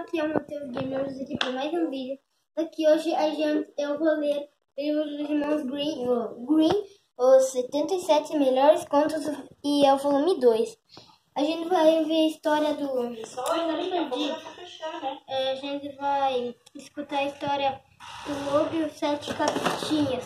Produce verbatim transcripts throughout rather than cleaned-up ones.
aqui é o Matheus Gamers aqui para mais um vídeo. Aqui hoje a gente, eu vou ler o livro dos irmãos Green, o Green, os setenta e sete melhores contos, e é o volume dois. A gente vai ver a história do... É, a gente vai escutar a história do Lobo e os Sete Cabritinhos.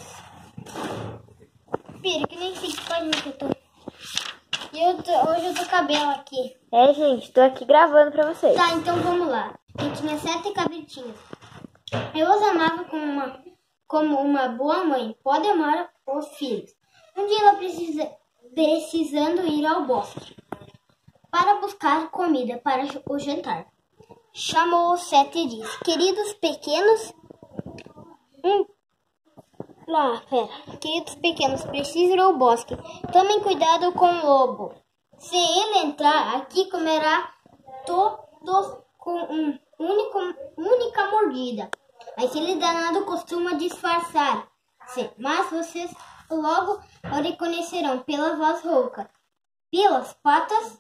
Pera, que nem sei que página que eu tô. E eu tô, hoje eu tô com a Bela aqui. É, gente, tô aqui gravando pra vocês. Tá, então vamos lá. Eu tinha sete cabritinhos. Eu os amava como uma, como uma boa mãe pode amar os filhos. Um dia ela precisa, precisando ir ao bosque para buscar comida para o jantar. Chamou os sete e disse: queridos pequenos... Hum, lá, pera. Queridos pequenos, preciso ir ao bosque. Tomem cuidado com o lobo. Se ele entrar aqui, comerá todos com uma único, única mordida. Aquele danado costuma disfarçar-se, mas vocês logo o reconhecerão pela voz rouca. Pelas patas,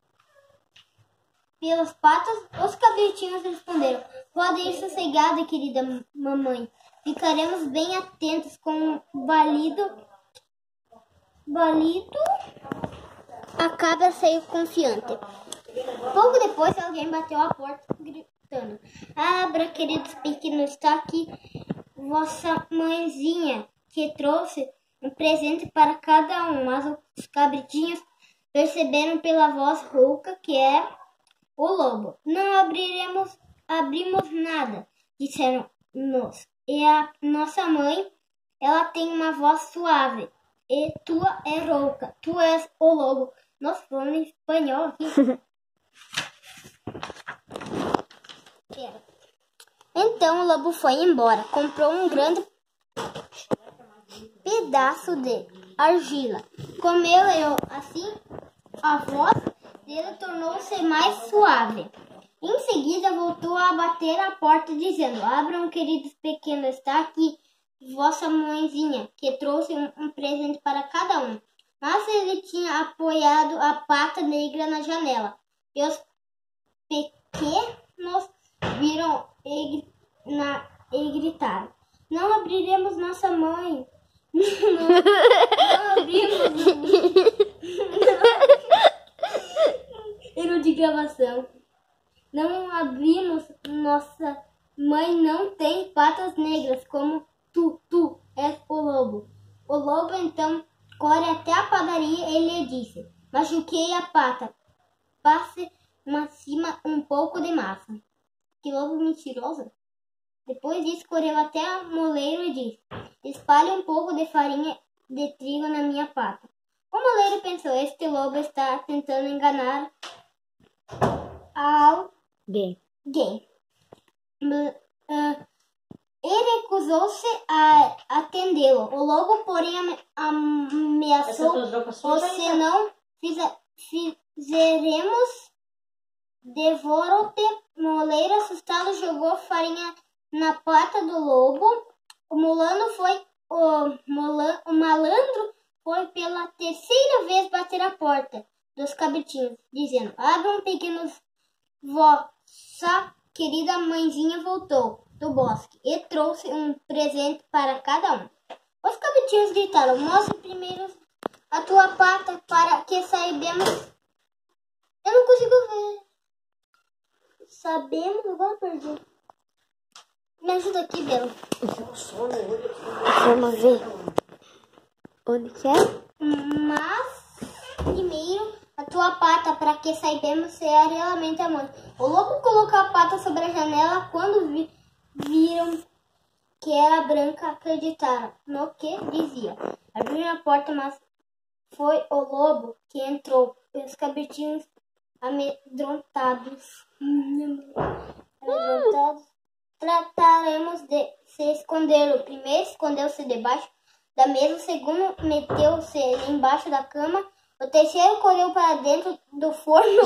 pelas patas, os cabritinhos responderam: pode ir sossegada, querida mamãe. Ficaremos bem atentos com o balido. Balido. A cabra saiu confiante. Pouco depois, alguém bateu a porta gritando: abra, queridos pequenos, está aqui vossa mãezinha, que trouxe um presente para cada um. Mas os cabritinhos perceberam pela voz rouca que é o lobo. Não abriremos, abrimos nada, disseram-nos. E a nossa mãe, ela tem uma voz suave, e tua é rouca. Tu és o lobo. Nossa, falando em espanhol aqui. Então o lobo foi embora. Comprou um grande pedaço de argila. Comeu eu assim, a voz dele tornou-se mais suave. Em seguida voltou a bater a porta, dizendo: abram, queridos pequenos, está aqui vossa mãezinha, que trouxe um, um presente para cada um. Mas ele tinha apoiado a pata negra na janela, e os pequenos viram e, na, e gritaram: não abriremos nossa mãe. Não, não abrimos. Erro de gravação. Não abrimos, nossa mãe não tem patas negras como tu, tu és o lobo. O lobo então corre até a padaria e lhe disse: machuquei a pata, passe uma cima um pouco de massa. Que lobo mentiroso. Depois disso correu até o moleiro e disse: espalhe um pouco de farinha de trigo na minha pata. O moleiro pensou: este lobo está tentando enganar ao Gay. Gay. Uh, ele recusou-se a atendê-lo. O lobo, porém, ameaçou: ou se não fizer, fizeremos, devoro-te. O moleiro, assustado, jogou farinha na pata do lobo. O mulano foi o, molan, o malandro foi pela terceira vez bater a porta dos cabritinhos, dizendo: abram, pequenos, vossa querida mãezinha voltou do bosque e trouxe um presente para cada um. Os cabritinhos gritaram: mostre primeiro a tua pata para que saibamos. Eu não consigo ver. Sabemos, agora perdi. Me ajuda aqui, Bela. Vamos ver. Onde que é? Mas, primeiro, a tua pata, para que saibamos se é realmente a mãe. O lobo colocou a pata sobre a janela. Quando vi, viram que era branca, acreditaram no que dizia. Abriram a porta, mas foi o lobo que entrou. E os cabritinhos amedrontados. amedrontados. Trataremos de se esconder. O primeiro escondeu-se debaixo da mesa, o segundo meteu-se embaixo da cama, o terceiro correu para dentro do forno.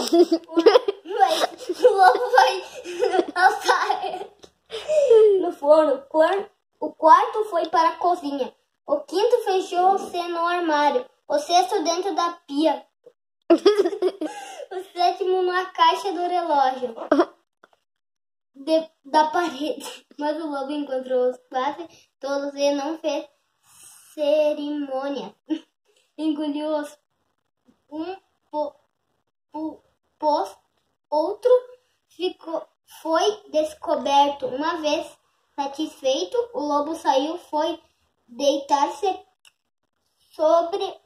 O lobo vai alçar no forno. O quarto foi para a cozinha. O quinto fechou-se no armário. O sexto dentro da pia. O sétimo na caixa do relógio. de, da parede. Mas o lobo encontrou-os quase todos e não fez cerimônia. Engoliu-os um po, po, pós outro, ficou, foi descoberto. Uma vez satisfeito, o lobo saiu, foi deitar-se sobre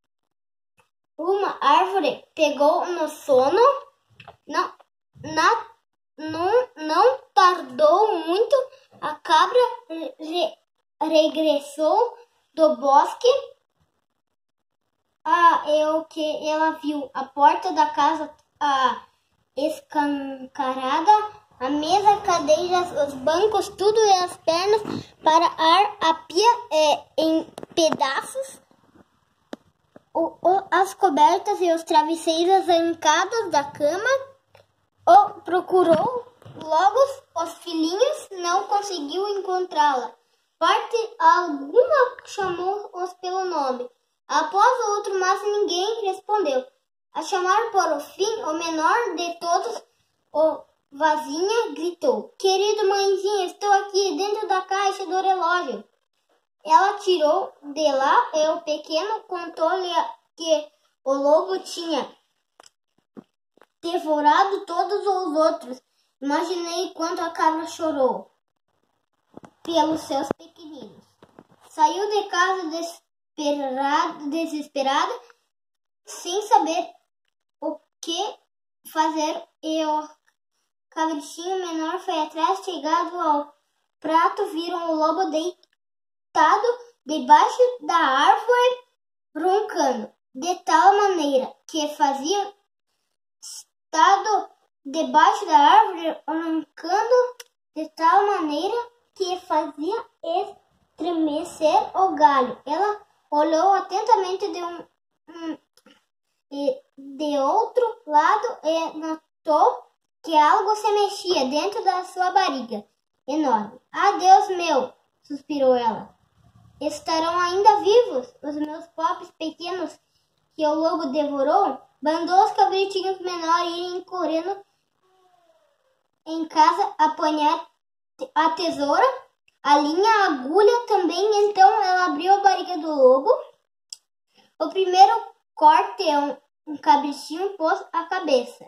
uma árvore, pegou no sono. Não, na, não, não tardou muito, a cabra re, regressou do bosque. Ah, é o que ela viu: a porta da casa ah, escancarada, a mesa, cadeiras, os bancos, tudo e as pernas para ar, a pia é, em pedaços, o, o, as cobertas e os travesseiros arrancados da cama. O procurou logo os filhinhos, não conseguiu encontrá-la. Parte alguma chamou-os pelo nome, após o outro, mas ninguém respondeu. A chamar por o fim, o menor de todos, o Vazinha, gritou: querido mãezinha, estou aqui dentro da caixa do relógio. Ela tirou de lá e o pequeno contou-lhe que o lobo tinha devorado todos os outros. Imaginei quanto a cabra chorou pelos seus pequeninos. Saiu de casa desesperada, desesperada, sem saber o que fazer, e o cabritinho menor foi atrás. Chegado ao prato, viram o lobo deitado debaixo da árvore, roncando de tal maneira que fazia estado debaixo da árvore, roncando de tal maneira que fazia estremecer o galho. Ela olhou atentamente de um, um e de outro lado e notou que algo se mexia dentro da sua barriga enorme. Ah, Deus meu, suspirou ela. Estarão ainda vivos os meus pobres pequenos que o lobo devorou? Mandou os cabritinhos menores irem correndo em casa, apanhar a tesoura, a linha, a agulha também. Então ela abriu a barriga do lobo. O primeiro corte, um, um cabritinho pôs a cabeça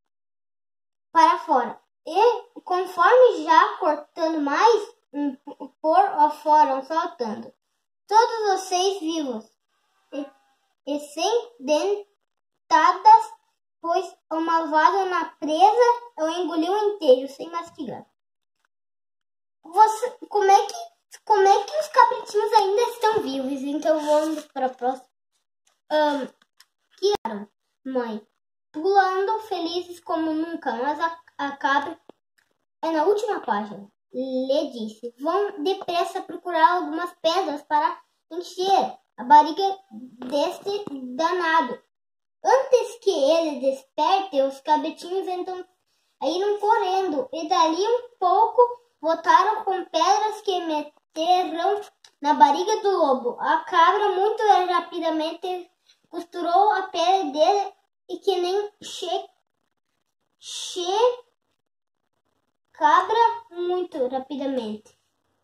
para fora. E conforme já cortando mais, um, por fora, saltando. Todos os seis vivos e, e sem dentadas, pois o malvado na presa o engoliu inteiro, sem mastigar. Você, como é que, como é que os cabritinhos ainda estão vivos? Então vamos para a próxima. Um, que eram, mãe, pulando felizes como nunca, mas a, a cabra é na última página. Lhe disse: vão depressa procurar algumas pedras para encher a barriga deste danado. Antes que ele desperte, os cabritinhos então saíram correndo, e dali um pouco voltaram com pedras que meteram na barriga do lobo. A cabra muito rapidamente costurou a pele dele, e que nem che, che cabra muito rapidamente.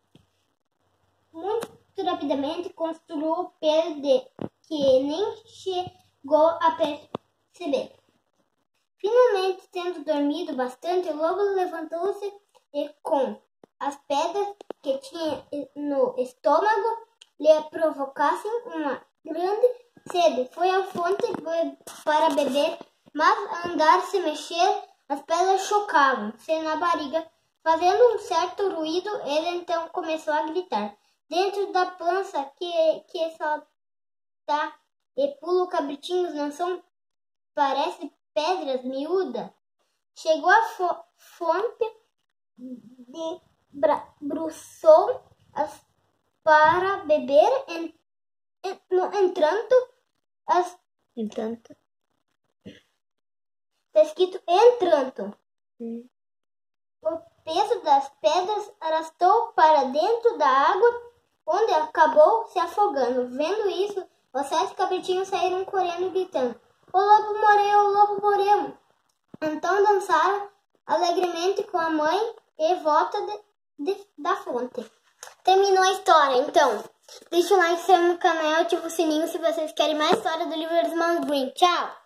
Muito rapidamente costurou a pele dele, que nem chegou a perceber. Finalmente, tendo dormido bastante, o lobo levantou-se e, com as pedras que tinha no estômago, lhe provocassem uma grande sede. Foi à fonte para beber, mas ao andar se mexer, as pedras chocavam-se na barriga, fazendo um certo ruído. Ele então começou a gritar. Dentro da pança que, que salta e pula cabritinhos não são, parece pedras miúdas. Chegou a fo fonte, debruçou as para beber, en, en, no entanto, as Entanto. está escrito entanto. Hum. O peso das pedras arrastou para dentro da água, onde acabou se afogando. Vendo isso, os sete cabritinhos saíram correndo, gritando: o lobo morreu, o lobo morreu. Então dançaram alegremente com a mãe e volta de, de, da fonte. Terminou a história, então. Deixa o like, se inscreva no canal e ativa o sininho se vocês querem mais história do livro dos Irmãos Grimm. Tchau!